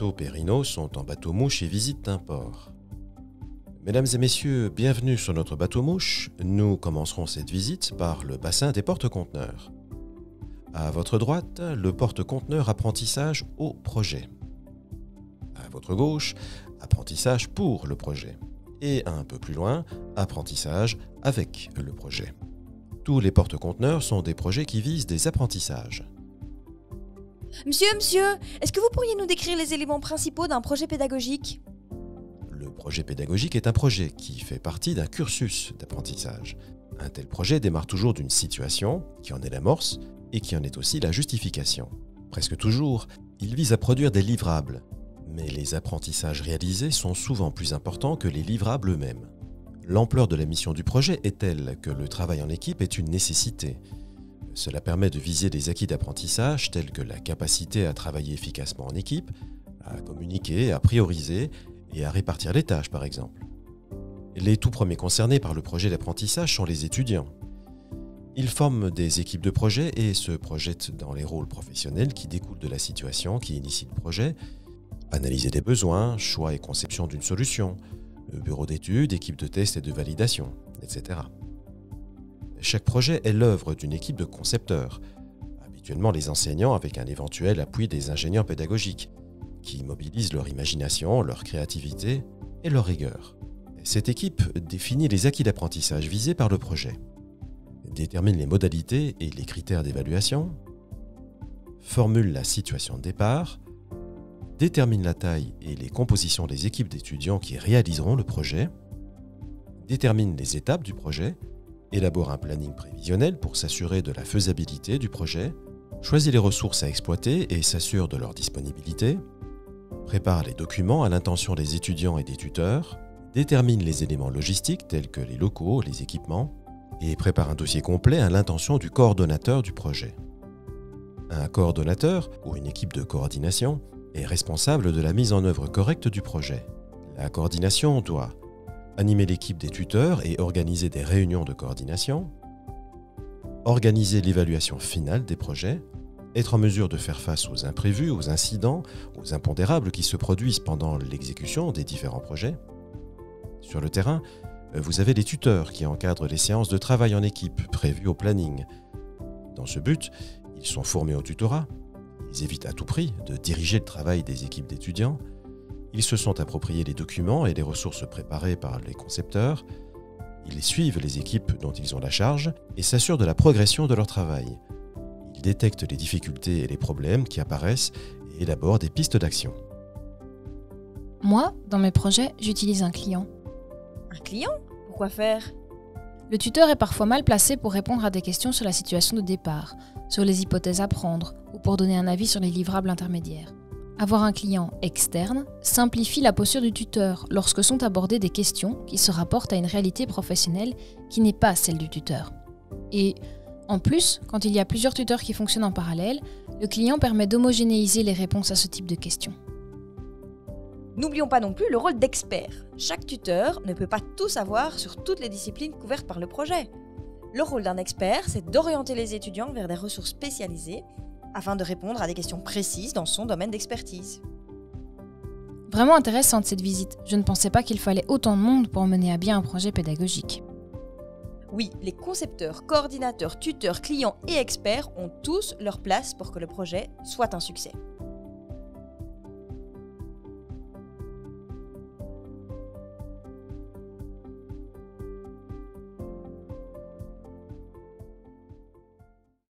bateaux Périno sont en bateau-mouche et visitent un port. Mesdames et messieurs, bienvenue sur notre bateau-mouche. Nous commencerons cette visite par le bassin des porte-conteneurs. À votre droite, le porte-conteneur apprentissage au projet. À votre gauche, apprentissage pour le projet. Et un peu plus loin, apprentissage avec le projet. Tous les porte-conteneurs sont des projets qui visent des apprentissages. Monsieur, est-ce que vous pourriez nous décrire les éléments principaux d'un projet pédagogique ? Le projet pédagogique est un projet qui fait partie d'un cursus d'apprentissage. Un tel projet démarre toujours d'une situation qui en est l'amorce et qui en est aussi la justification. Presque toujours, il vise à produire des livrables. Mais les apprentissages réalisés sont souvent plus importants que les livrables eux-mêmes. L'ampleur de la mission du projet est telle que le travail en équipe est une nécessité. Cela permet de viser des acquis d'apprentissage tels que la capacité à travailler efficacement en équipe, à communiquer, à prioriser et à répartir les tâches par exemple. Les tout premiers concernés par le projet d'apprentissage sont les étudiants. Ils forment des équipes de projet et se projettent dans les rôles professionnels qui découlent de la situation qui initie le projet, analyser des besoins, choix et conception d'une solution, bureau d'études, équipe de test et de validation, etc. Chaque projet est l'œuvre d'une équipe de concepteurs, habituellement les enseignants avec un éventuel appui des ingénieurs pédagogiques, qui mobilisent leur imagination, leur créativité et leur rigueur. Cette équipe définit les acquis d'apprentissage visés par le projet, détermine les modalités et les critères d'évaluation, formule la situation de départ, détermine la taille et les compositions des équipes d'étudiants qui réaliseront le projet, détermine les étapes du projet, élabore un planning prévisionnel pour s'assurer de la faisabilité du projet, choisit les ressources à exploiter et s'assure de leur disponibilité, prépare les documents à l'intention des étudiants et des tuteurs, détermine les éléments logistiques tels que les locaux, les équipements, et prépare un dossier complet à l'intention du coordonnateur du projet. Un coordonnateur, ou une équipe de coordination, est responsable de la mise en œuvre correcte du projet. La coordination doit animer l'équipe des tuteurs et organiser des réunions de coordination, organiser l'évaluation finale des projets, être en mesure de faire face aux imprévus, aux incidents, aux impondérables qui se produisent pendant l'exécution des différents projets. Sur le terrain, vous avez les tuteurs qui encadrent les séances de travail en équipe prévues au planning. Dans ce but, ils sont formés au tutorat. Ils évitent à tout prix de diriger le travail des équipes d'étudiants. Ils se sont appropriés les documents et les ressources préparées par les concepteurs. Ils suivent les équipes dont ils ont la charge et s'assurent de la progression de leur travail. Ils détectent les difficultés et les problèmes qui apparaissent et élaborent des pistes d'action. Moi, dans mes projets, j'utilise un client. Un client ? Pourquoi faire ? Le tuteur est parfois mal placé pour répondre à des questions sur la situation de départ, sur les hypothèses à prendre ou pour donner un avis sur les livrables intermédiaires. Avoir un client externe simplifie la posture du tuteur lorsque sont abordées des questions qui se rapportent à une réalité professionnelle qui n'est pas celle du tuteur. Et en plus, quand il y a plusieurs tuteurs qui fonctionnent en parallèle, le client permet d'homogénéiser les réponses à ce type de questions. N'oublions pas non plus le rôle d'expert. Chaque tuteur ne peut pas tout savoir sur toutes les disciplines couvertes par le projet. Le rôle d'un expert, c'est d'orienter les étudiants vers des ressources spécialisées afin de répondre à des questions précises dans son domaine d'expertise. Vraiment intéressante cette visite. Je ne pensais pas qu'il fallait autant de monde pour mener à bien un projet pédagogique. Oui, les concepteurs, coordinateurs, tuteurs, clients et experts ont tous leur place pour que le projet soit un succès.